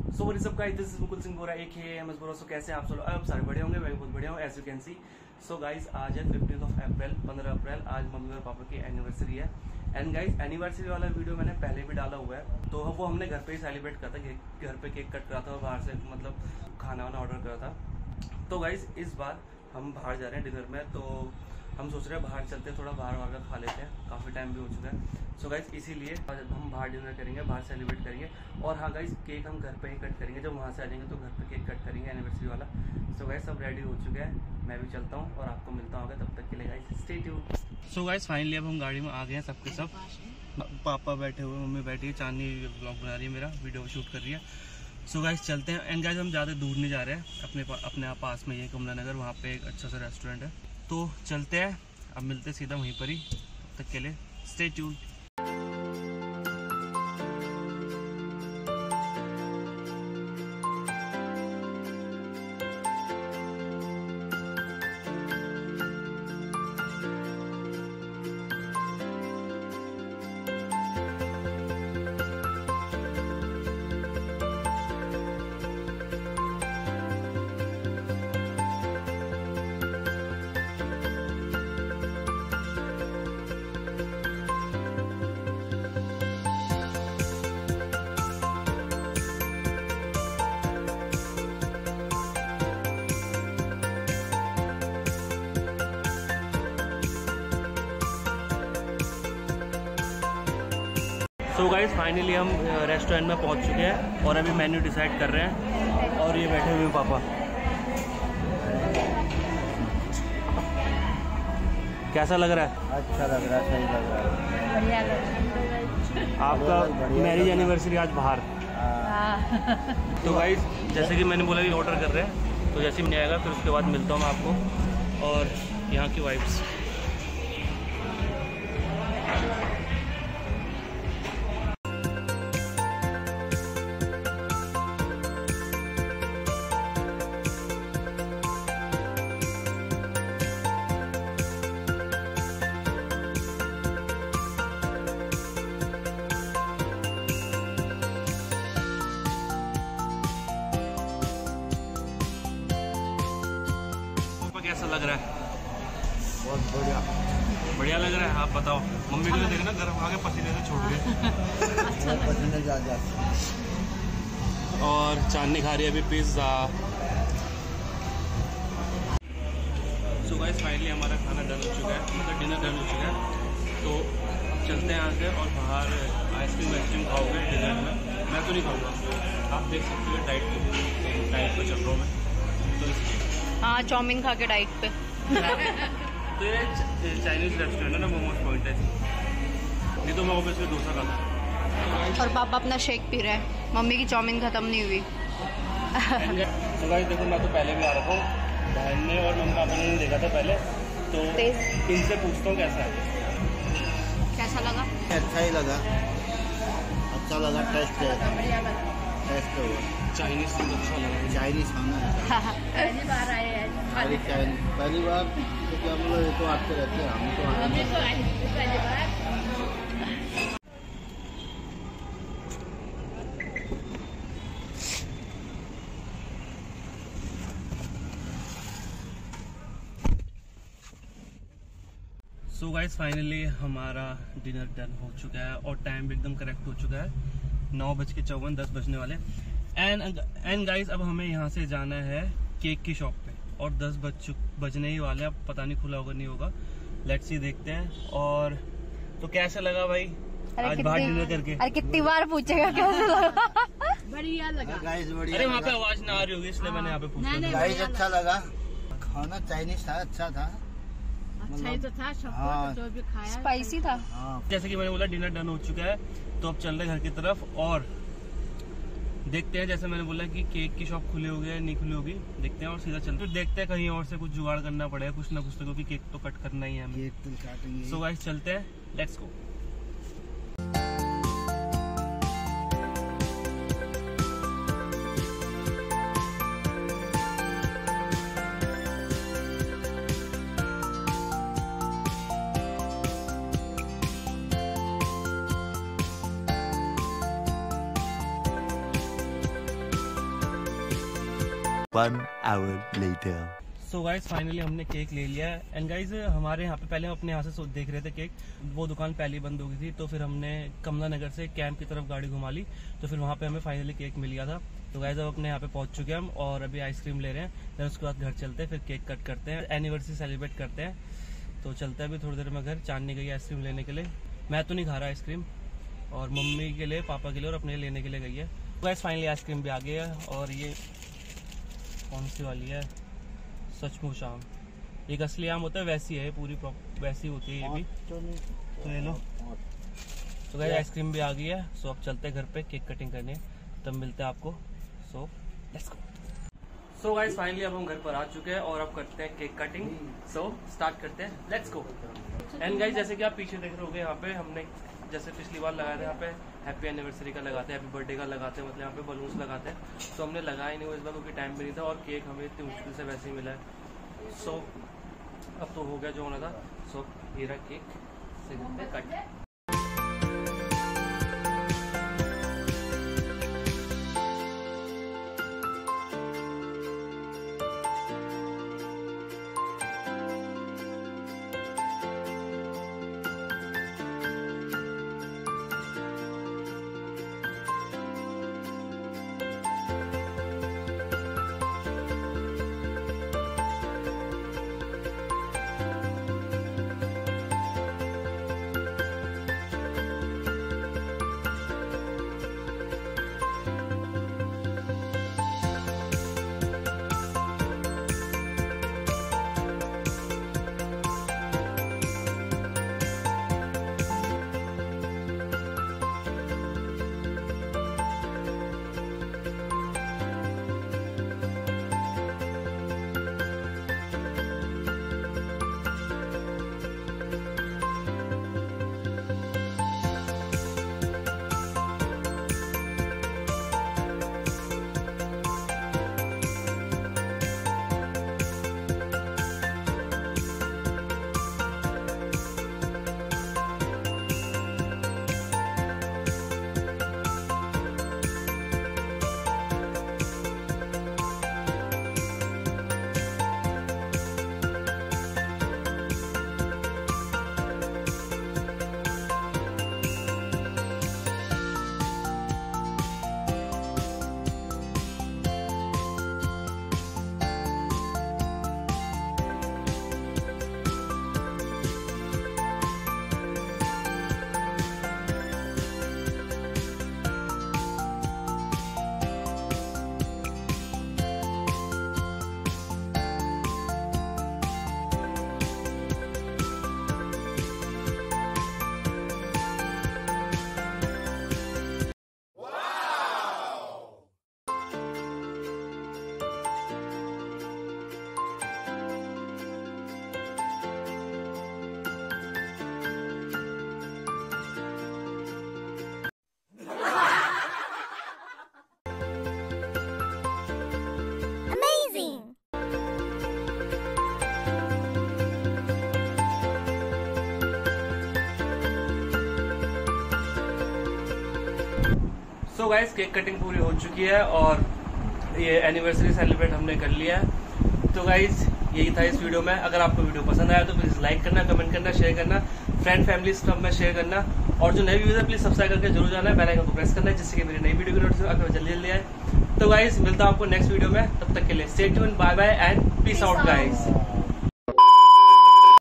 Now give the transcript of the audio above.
So what is up guys, this is Mukul Singh Bora एक है MS बोरा। सो कैसे आप सब? अब सारे बढ़िया होंगे, मैं भी बहुत बढ़िया हूँ as you can see. So guys आज है 15 अप्रैल 15 अप्रैल। आज मम्मी और पापा की एनिवर्सरी है। एंड गाइस एनिवर्सरी वाला वीडियो मैंने पहले भी डाला हुआ है, तो वो हमने घर पे ही सेलिब्रेट करा था। घर पे केक कट करा था और बाहर से मतलब खाना वाना ऑर्डर करा था। तो गाइस इस बार हम बाहर जा रहे हैं डिनर में, तो हम सोच रहे हैं बाहर चलते हैं, थोड़ा बाहर का खा लेते हैं, काफ़ी टाइम भी हो चुका है। सो गाइस इसीलिए हम बाहर डिनर करेंगे, बाहर सेलिब्रेट करेंगे। और हाँ गाइस केक हम घर पे ही कट करेंगे, जब वहाँ से आ जाएंगे तो घर पे केक कट करेंगे एनिवर्सरी वाला। सो गाइस सब रेडी हो चुके हैं, मैं भी चलता हूँ और आपको मिलता हूँ। तब तक के लिए guys stay tuned. So guys finally अब हम गाड़ी में आ गए हैं सबके सब। पापा बैठे हुए, मम्मी बैठी है, चांदनी ब्लॉग बना रही है, मेरा वीडियो शूट कर रही है। सो गाइस चलते हैं। एंड गाइस हम ज़्यादा दूर नहीं जा रहे हैं, अपने पास में ये कमला नगर, वहाँ पे एक अच्छा सा रेस्टोरेंट है, तो चलते हैं। अब मिलते सीधा वहीं पर ही, तब तक के लिए stay tuned. So guys finally हम रेस्टोरेंट में पहुंच चुके हैं और अभी मेन्यू डिसाइड कर रहे हैं। और ये बैठे हुए पापा। कैसा लग रहा है? अच्छा लग रहा है, सही लग रहा है, बढ़िया लग रहा है। आपका मैरिज एनिवर्सरी आज बाहर। तो गाइस जैसे कि मैंने बोला कि ऑर्डर कर रहे हैं, तो जैसे ही मिल आएगा फिर उसके बाद मिलता हूँ मैं आपको और यहाँ की वाइब्स। कैसा लग रहा है? बहुत बढ़िया बढ़िया लग रहा है। आप बताओ। मम्मी को देखना गर्म खा के पसीने से छूट गए। पसीने जा और चांदनी खा रही है अभी पिज्ज़ा। सो गाइस फाइनली हमारा खाना डन हो चुका है, मतलब डिनर डन हो चुका है। तो चलते हैं यहाँ से और बाहर आइसक्रीम खाओगे डिनर में। मैं तो नहीं खाऊंगा, आप देख सकते हो डाइट पर चल रहा हूँ मैं, तो इसलिए। हाँ चाउमीन खा के डाइट पे। तो ये चाइनीज रेस्टोरेंट है ना, मोमोज पॉइंट है, नहीं तो मैं ऑब्वियसली डोसा खाता। और पापा अपना शेक पी रहे हैं, मम्मी की चाउमीन खत्म नहीं हुई। तो गाइस देखो मैं तो पहले भी आ रखा हूँ, बहन ने और मम्मी पापा ने देखा था पहले, तो इनसे पूछता हूँ कैसा है। कैसा लगा? अच्छा ही लगा, अच्छा लगा, टेस्ट है, टेस्ट है। चाइनीज फूड अच्छा लगा। चाइनीज खाना है, पहली बार आए हैं। पहली बार, क्योंकि हम लोग ये तो आते रहते हैं, हम तो पहली बार। सो गाइस फाइनली हमारा डिनर डन हो चुका है और टाइम भी एकदम करेक्ट हो चुका है, 9:54, 10 बजने वाले। एंड गाइस अब हमें यहाँ से जाना है केक की शॉप पे और 10 बजने ही वाले, अब पता नहीं खुला होगा नहीं होगा, लेट्स सी देखते हैं। और तो कैसा लगा भाई आज बाहर डिनर करके? अरे कितनी बार पूछेगा कैसा लगा? बढ़िया लगा गाइस, बढ़िया। अरे वहाँ पे आवाज ना आ रही होगी इसलिए मैंने यहाँ पे पूछा। गाइस अच्छा लगा, खाना चाइनीज था, अच्छा था, अच्छा ही तो था, सब हाँ, जो भी खाया स्पाइसी था। हाँ। जैसे कि मैंने बोला डिनर डन हो चुका है, तो अब चल रहे घर की तरफ और देखते हैं। जैसे मैंने बोला कि केक की शॉप खुली होगी या नहीं खुली होगी, देखते हैं और सीधा चलते हैं। देखते हैं कहीं और से कुछ जुगाड़ करना पड़ेगा, कुछ ना कुछ तो, क्योंकि केक तो कट करना ही है हमें। केक तो काटेंगे। सो गाइस चलते हैं, let's go. 1 hour later. So guys finally हमने केक ले लिया है। एंड गाइज हमारे यहाँ पे पहले हम अपने यहाँ से देख रहे थे केक, वो दुकान पहले बंद हो गई थी, तो फिर हमने कमला नगर से कैंप की तरफ गाड़ी घुमा ली, तो फिर वहाँ पे हमें फाइनली केक मिल गया था। तो गाइज अब अपने यहाँ पे पहुँच चुके हैं हम, और अभी आइसक्रीम ले रहे हैं, फिर उसके बाद घर चलते हैं, फिर केक कट करते हैं, एनिवर्सरी सेलिब्रेट करते हैं। तो चलते हैं अभी थोड़ी देर में घर। चांदनी गई आइसक्रीम लेने के लिए, मैं तो नहीं खा रहा आइसक्रीम, और मम्मी के लिए, पापा के लिए और अपने लेने के लिए गई है। गाइज फाइनली आइसक्रीम भी आ गई है, और ये कौन सी वाली है, सचमुच आम, एक असली आम होता है वैसी है, पूरी वैसी होती है ये भी। तो ये लो। तो गाइस आइसक्रीम भी आ गई है। सो अब चलते हैं घर पे केक कटिंग करने, तब मिलते हैं आपको। So let's go. So guys finally अब हम घर पर आ चुके हैं, और अब करते हैं केक कटिंग। सो स्टार्ट करते हैं, लेट्स गो। एंड गाइस जैसे कि आप पीछे देख रहे होगे, यहाँ पे हमने जैसे पिछली बार लगाया था, यहाँ पे हैप्पी एनिवर्सरी का लगाते हैं, हैप्पी बर्थडे का लगाते हैं, मतलब यहाँ पे बलून्स लगाते हैं। तो हमने लगाया नहीं वो इस बार, क्योंकि टाइम भी नहीं था, और केक हमें इतनी मुश्किल से वैसे ही मिला है। सो अब तो हो गया जो होना था। सो ये रहा केक, से करते हैं cut. So guys cake cutting पूरी हो चुकी है, और ये एनिवर्सरी सेलिब्रेट हमने कर लिया है। तो गाइस यही था इस वीडियो में। अगर आपको वीडियो पसंद आया तो प्लीज लाइक करना, कमेंट करना, शेयर करना, फ्रेंड फैमिली सब में शेयर करना, और जो नए व्यूअर्स है प्लीज सब्सक्राइब करके जरूर जाना है, बेल आइकन को प्रेस करना है, जिससे कि मेरी नई वीडियो की नोटिफिकेशन आपको जल्दी जल्दी आए। तो गाइस मिलता हूं आपको नेक्स्ट वीडियो में, तब तक के लिए stay tuned, bye bye and peace out guys.